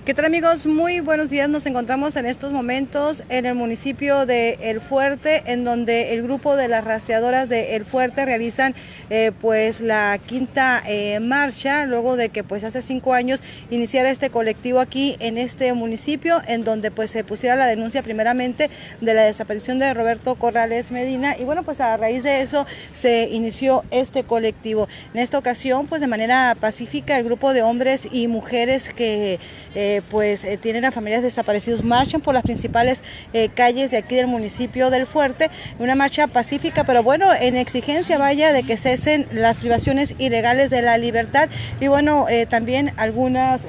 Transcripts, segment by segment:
¿Qué tal, amigos? Muy buenos días. Nos encontramos en estos momentos en el municipio de El Fuerte, en donde el grupo de las rastreadoras de El Fuerte realizan pues la quinta marcha, luego de que pues hace 5 años iniciara este colectivo aquí en este municipio, en donde pues se pusiera la denuncia primeramente de la desaparición de Roberto Corrales Medina, y bueno, pues a raíz de eso se inició este colectivo. En esta ocasión, pues de manera pacífica, el grupo de hombres y mujeres que tienen a familiares desaparecidos marchan por las principales calles de aquí del municipio del Fuerte, una marcha pacífica, pero bueno, en exigencia vaya de que cesen las privaciones ilegales de la libertad, y bueno, también algunas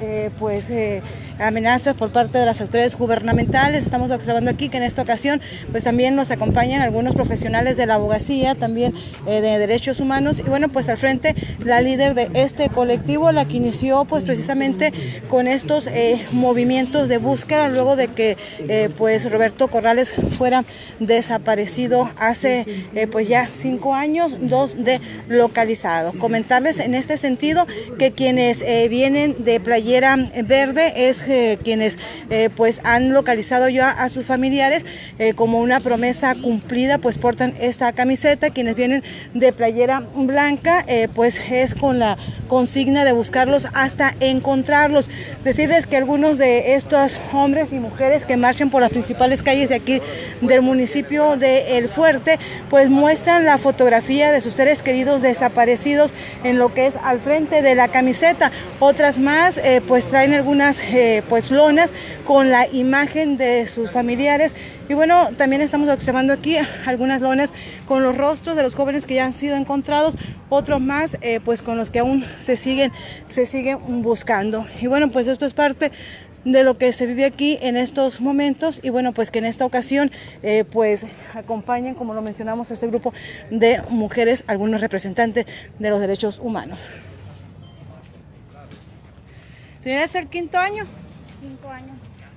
amenazas por parte de las autoridades gubernamentales. Estamos observando aquí que en esta ocasión pues también nos acompañan algunos profesionales de la abogacía, también de derechos humanos, y bueno, pues al frente la líder de este colectivo, la que inició pues precisamente con estos movimientos de búsqueda luego de que pues Roberto Corrales fuera desaparecido hace pues ya 5 años, 2 de localizado. Comentarles en este sentido que quienes vienen de playera verde es quienes pues han localizado ya a sus familiares, como una promesa cumplida, pues portan esta camiseta. Quienes vienen de playera blanca pues es con la consigna de buscarlos hasta encontrarlos. Decirles que algunos de estos hombres y mujeres que marchan por las principales calles de aquí del municipio de El Fuerte pues muestran la fotografía de sus seres queridos desaparecidos en lo que es al frente de la camiseta. Otras más pues traen algunas pues lonas con la imagen de sus familiares, y bueno, también estamos observando aquí algunas lonas con los rostros de los jóvenes que ya han sido encontrados, otros más pues con los que aún se siguen buscando. Y bueno, pues esto es parte de lo que se vive aquí en estos momentos, y bueno, pues que en esta ocasión pues acompañan, como lo mencionamos, este grupo de mujeres, algunos representantes de los derechos humanos. Señora, ¿es el 5º año? 5 años.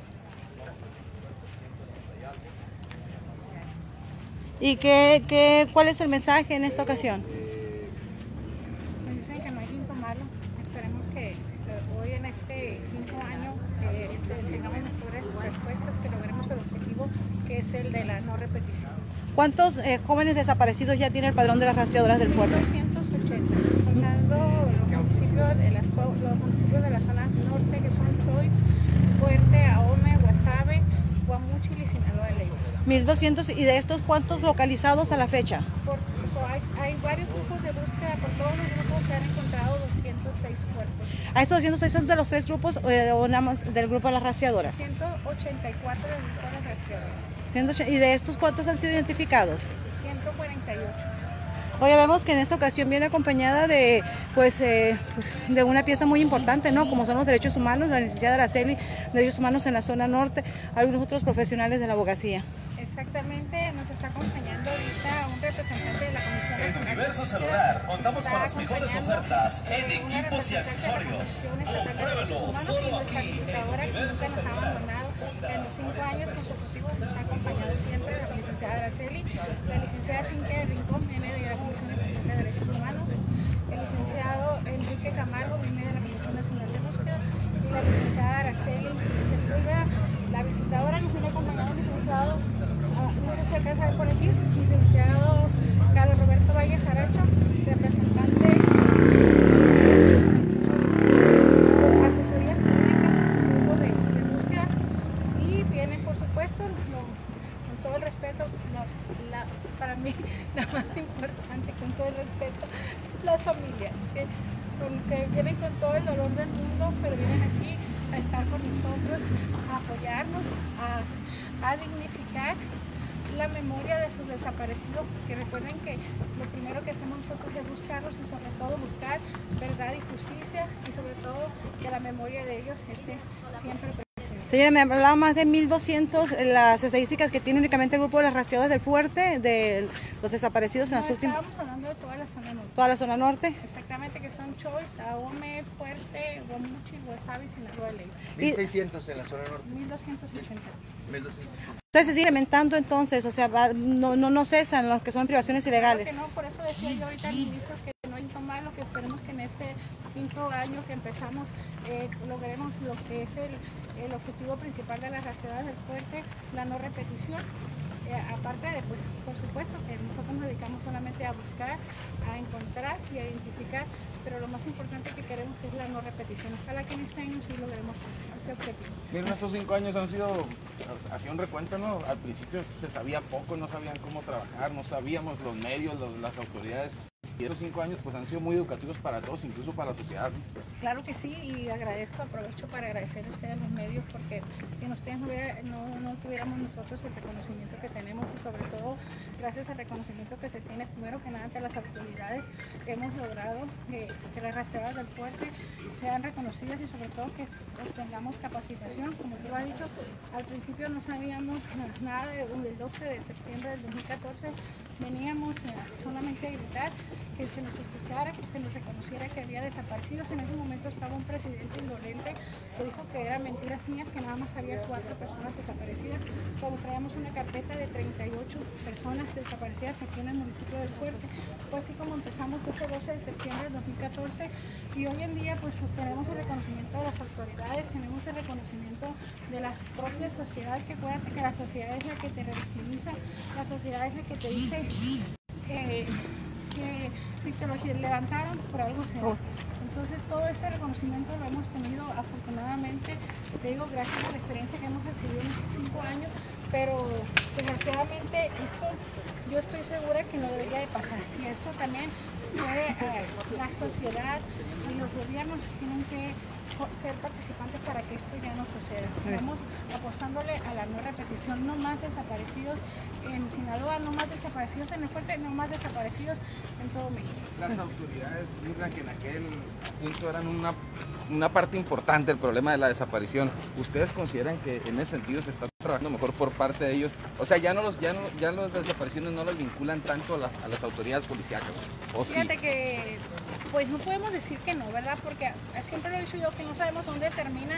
¿Y cuál es el mensaje en esta ocasión? Me dicen que no hay quinto malo. Esperemos que hoy en este 5 año tengamos mejores respuestas, que logremos el objetivo, que es el de la no repetición. ¿Cuántos jóvenes desaparecidos ya tiene el padrón de las rastreadoras del Fuerte? 280, contando los municipios de las zonas norte, que son Choix, Fuerte, Ahome, Guasave, Guamúchil y Sinaloa de Ley. 1200, ¿y de estos cuántos localizados a la fecha? Hay varios grupos de búsqueda. Por todos los grupos se han encontrado 206 cuerpos. ¿A estos 206 son de los 3 grupos o nada más del grupo de las rastreadoras? 184 del grupo de las rastreadoras. ¿Y de estos cuántos han sido identificados? 148. Hoy vemos que en esta ocasión viene acompañada de de una pieza muy importante, ¿no? Como son los derechos humanos, la licenciada Araceli, derechos humanos en la zona norte, algunos otros profesionales de la abogacía. Exactamente, nos está acompañando ahorita un representante de la Comisión Regional. Universo Celular, contamos con las mejores ofertas en equipos y accesorios. Compruébelo solo aquí en Universo Celular. En los 5 años consecutivos nos ha acompañado siempre la licenciada Araceli, la licenciada Cintia Rincón, viene de la Comisión Nacional de Derechos Humanos, el licenciado Enrique Camargo, viene de la Comisión Nacional de Búsqueda, y la licenciada Araceli Sepúlveda. La visitadora nos viene acompañando el licenciado, no sé si alcanza a ver por aquí, licenciado Carlos Roberto Valles Aracho, representante de asesoría jurídica, grupo de búsqueda, y viene, por supuesto, con todo el respeto, para mí la más importante, con todo el respeto, la familia, que vienen con todo el dolor del mundo, pero vienen aquí a estar con nosotros, a apoyarnos, a dignificar la memoria de sus desaparecidos, que recuerden que lo primero que hacemos nosotros es buscarlos, y sobre todo buscar verdad y justicia, y sobre todo que la memoria de ellos esté siempre presente. Señora, me hablaba más de 1200 las estadísticas que tiene únicamente el grupo de las rastreadoras del Fuerte, de los desaparecidos en las últimas. Estábamos hablando de toda la zona norte. ¿Toda la zona norte? Exactamente, que son Choix, Ahome, Fuerte, Guamúchil, Guasave y Sinaloa de Ley. 1600 en la zona norte. 1280. 1200. Ustedes se sigue incrementando entonces, o sea, no cesan los que son privaciones ilegales. Claro que no, por eso decía yo ahorita al inicio que no hay más, lo que esperemos que en este 5 año que empezamos logremos lo que es el objetivo principal de las rastreadoras del fuerte, la no repetición. Aparte de, pues, por supuesto que nosotros nos dedicamos solamente a buscar, a encontrar y a identificar, pero lo más importante que queremos es la no repetición. Ojalá que en este año sí logremos ese objetivo. Miren, estos 5 años han sido, hacía un recuento, ¿no? Al principio se sabía poco, no sabían cómo trabajar, no sabíamos los medios, las autoridades. Y estos 5 años pues han sido muy educativos para todos, incluso para la sociedad, ¿no? Claro que sí, y aprovecho para agradecer a ustedes los medios, porque si ustedes no tuviéramos nosotros el reconocimiento que tenemos, y sobre todo gracias al reconocimiento que se tiene primero que nada ante las autoridades, hemos logrado que las rastreadoras del fuerte sean reconocidas y sobre todo que obtengamos capacitación. Como tú has dicho, al principio no sabíamos nada del 12 de septiembre del 2014, veníamos solamente a gritar, que se nos escuchara, que se nos reconociera que había desaparecidos. En ese momento estaba un presidente indolente que dijo que eran mentiras mías, que nada más había 4 personas desaparecidas, cuando traíamos una carpeta de 38 personas desaparecidas aquí en el municipio del Fuerte. Fue así como empezamos ese 12 de septiembre del 2014, y hoy en día pues tenemos el reconocimiento de las autoridades, tenemos el reconocimiento de la propia sociedad, que acuérdate que la sociedad es la que te revictimiza, la sociedad es la que te dice que si te lo levantaron, por algo será. Entonces todo ese reconocimiento lo hemos tenido afortunadamente, te digo, gracias a la experiencia que hemos adquirido en estos 5 años, pero desgraciadamente esto yo estoy segura que no debería de pasar. Y esto también la sociedad y los gobiernos tienen que ser participantes para que esto ya no suceda. Estamos apostándole a la no repetición, no más desaparecidos en Sinaloa, no más desaparecidos en el Fuerte, no más desaparecidos en todo México. Las autoridades, Mirna, que en aquel punto eran una parte importante del problema de la desaparición, ¿ustedes consideran que en ese sentido se está trabajando mejor por parte de ellos? O sea, ya las desapariciones no las vinculan tanto a las autoridades policíacas, ¿o sí? Fíjate que, pues no podemos decir que no, ¿verdad? Porque siempre lo he dicho yo, que no sabemos dónde termina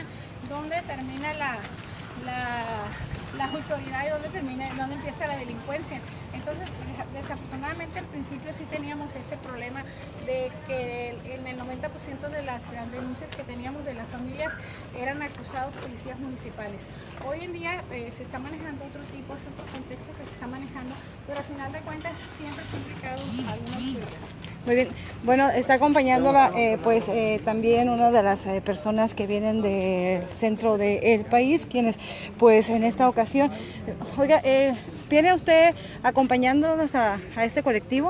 la autoridad y dónde empieza la delincuencia. Entonces, desafortunadamente al principio sí teníamos este problema de que en el 90% de las denuncias que teníamos de las familias eran acusados policías municipales. Hoy en día se está manejando otro tipo, es otro contexto que se está manejando, pero al final de cuentas siempre está implicado alguna autoridad. Muy bien, bueno, está acompañándola también una de las personas que vienen del centro del país, quienes pues en esta ocasión, oiga, ¿viene usted acompañándonos a este colectivo?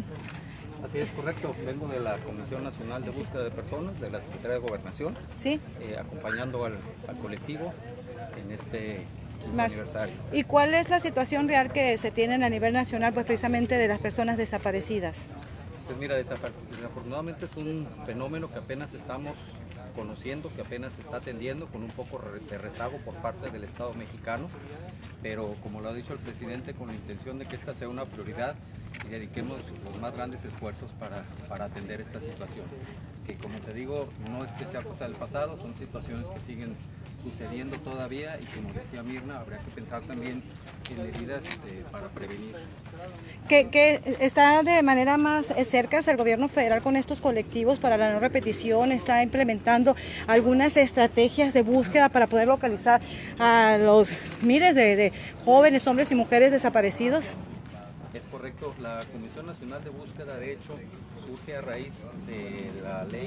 Así es, correcto. Vengo de la Comisión Nacional de Búsqueda de Personas, de la Secretaría de Gobernación, sí, acompañando al colectivo en este aniversario. ¿Y cuál es la situación real que se tiene a nivel nacional, pues precisamente de las personas desaparecidas? Pues mira, desafortunadamente es un fenómeno que apenas estamos conociendo, que apenas se está atendiendo con un poco de rezago por parte del Estado mexicano, pero como lo ha dicho el presidente, con la intención de que esta sea una prioridad y dediquemos los más grandes esfuerzos para atender esta situación, que como te digo, no es que sea cosa del pasado, son situaciones que siguen sucediendo todavía y como decía Mirna, habría que pensar también en medidas para prevenir. ¿Que está de manera más cerca el gobierno federal con estos colectivos para la no repetición? ¿Está implementando algunas estrategias de búsqueda para poder localizar a los miles de jóvenes, hombres y mujeres desaparecidos? Es correcto, la Comisión Nacional de Búsqueda de hecho surge a raíz de la ley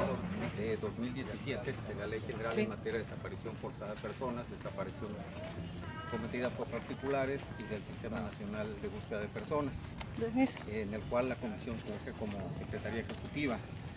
de 2017, de la Ley General en materia de desaparición forzada de personas, desaparición cometida por particulares y del Sistema Nacional de Búsqueda de Personas, en el cual la Comisión surge como Secretaría Ejecutiva.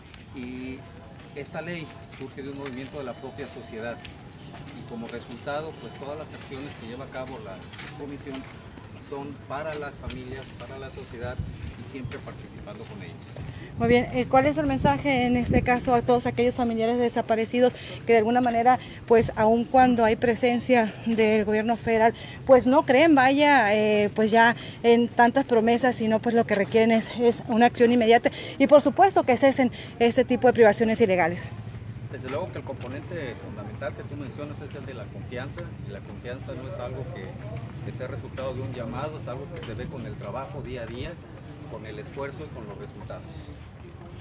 Y esta ley surge de un movimiento de la propia sociedad y como resultado, pues todas las acciones que lleva a cabo la Comisión son para las familias, para la sociedad y siempre participando con ellos. Muy bien, ¿cuál es el mensaje en este caso a todos aquellos familiares desaparecidos que de alguna manera, pues aun cuando hay presencia del gobierno federal, pues no creen, pues ya en tantas promesas, sino pues lo que requieren es una acción inmediata y por supuesto que cesen este tipo de privaciones ilegales? Desde luego que el componente fundamental que tú mencionas es el de la confianza, y la confianza no es algo que sea resultado de un llamado, es algo que se ve con el trabajo día a día, con el esfuerzo y con los resultados.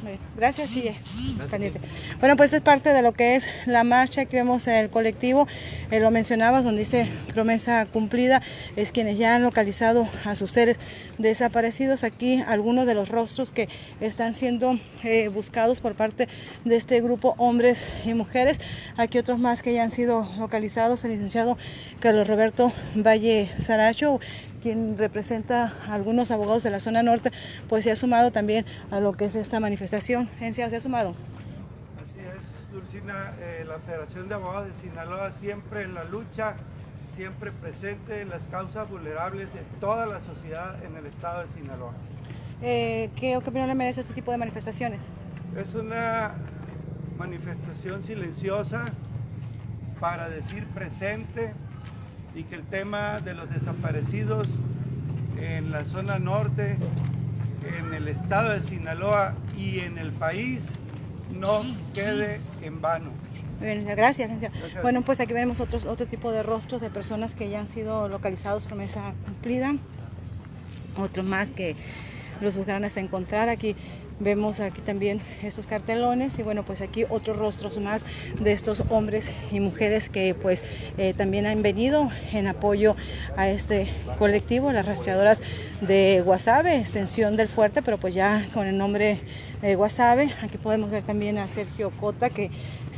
Gracias, sí, pendiente. Bueno, pues es parte de lo que es la marcha que vemos en el colectivo, lo mencionabas, donde dice promesa cumplida, es quienes ya han localizado a sus seres desaparecidos. Aquí algunos de los rostros que están siendo buscados por parte de este grupo, hombres y mujeres. Aquí otros más que ya han sido localizados, el licenciado Carlos Roberto Valle Saracho, quien representa a algunos abogados de la zona norte, pues se ha sumado también a lo que es esta manifestación. ¿Se ha sumado? Así es, Dulcina, la Federación de Abogados de Sinaloa siempre en la lucha, siempre presente en las causas vulnerables de toda la sociedad en el estado de Sinaloa. ¿Qué opinión le merece este tipo de manifestaciones? Es una manifestación silenciosa para decir presente, y que el tema de los desaparecidos en la zona norte, en el estado de Sinaloa y en el país no quede en vano. Muy bien, gracias. Bueno, pues aquí vemos otro tipo de rostros de personas que ya han sido localizados, promesa cumplida. Otros más que los buscaron hasta encontrar. Aquí vemos aquí también estos cartelones y bueno, pues aquí otros rostros más de estos hombres y mujeres que pues también han venido en apoyo a este colectivo, las rastreadoras de Guasave, extensión del Fuerte, pero pues ya con el nombre de Guasave. Aquí podemos ver también a Sergio Cota, que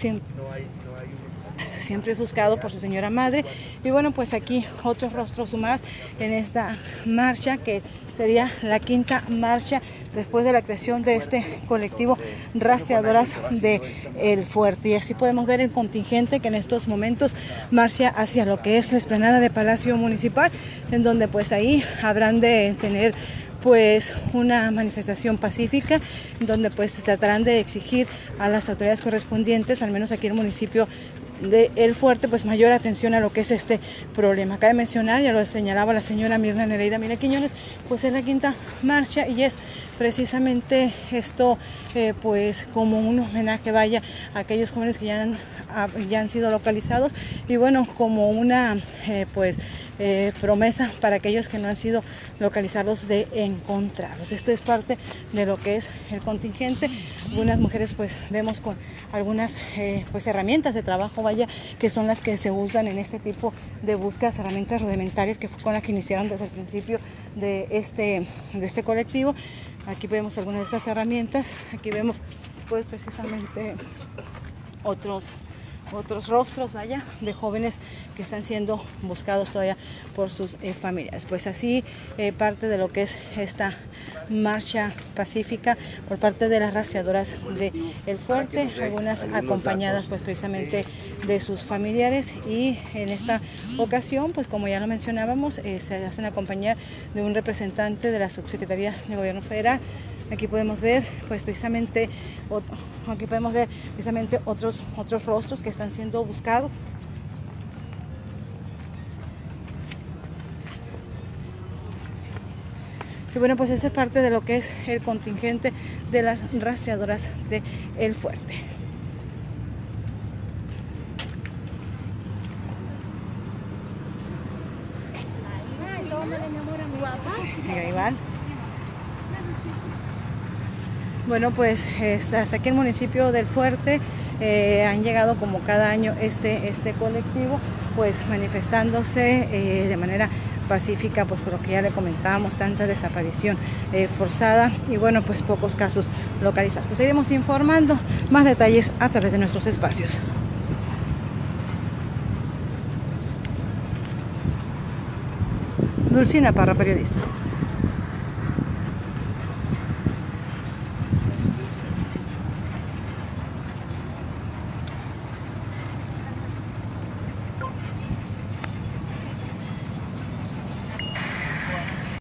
siempre es buscado por su señora madre. Y bueno, pues aquí otros rostros más en esta marcha, que sería la quinta marcha después de la creación de este colectivo Rastreadoras de El Fuerte. Y así podemos ver el contingente que en estos momentos marcha hacia lo que es la explanada de Palacio Municipal, en donde pues ahí habrán de tener pues una manifestación pacífica, donde pues tratarán de exigir a las autoridades correspondientes, al menos aquí en el municipio de El Fuerte, pues mayor atención a lo que es este problema. Cabe mencionar, ya lo señalaba la señora Mirna Nereida Mira Quiñones, pues es la quinta marcha y es precisamente esto pues como un homenaje, vaya, a aquellos jóvenes que ya han sido localizados, y bueno, como una promesa para aquellos que no han sido localizados de encontrarlos. Esto es parte de lo que es el contingente. Algunas mujeres pues vemos con algunas pues herramientas de trabajo, vaya, que son las que se usan en este tipo de búsquedas, herramientas rudimentarias que fue con las que iniciaron desde el principio de este colectivo. Aquí vemos algunas de esas herramientas. Aquí vemos pues precisamente otros rostros, vaya, de jóvenes que están siendo buscados todavía por sus familias. Pues así parte de lo que es esta marcha pacífica por parte de las rastreadoras de El Fuerte, algunas acompañadas pues precisamente de sus familiares, y en esta ocasión pues como ya lo mencionábamos se hacen acompañar de un representante de la Subsecretaría de Gobierno Federal. Aquí podemos ver pues precisamente otros rostros que están siendo buscados. Y bueno, pues esa es parte de lo que es el contingente de las rastreadoras de El Fuerte. Ahí van. Bueno, pues hasta aquí el municipio del Fuerte han llegado como cada año este colectivo, pues manifestándose de manera pacífica, pues por lo que ya le comentábamos, tanta desaparición forzada y bueno, pues pocos casos localizados. Pues seguiremos informando más detalles a través de nuestros espacios. Dulcina Parra, periodista.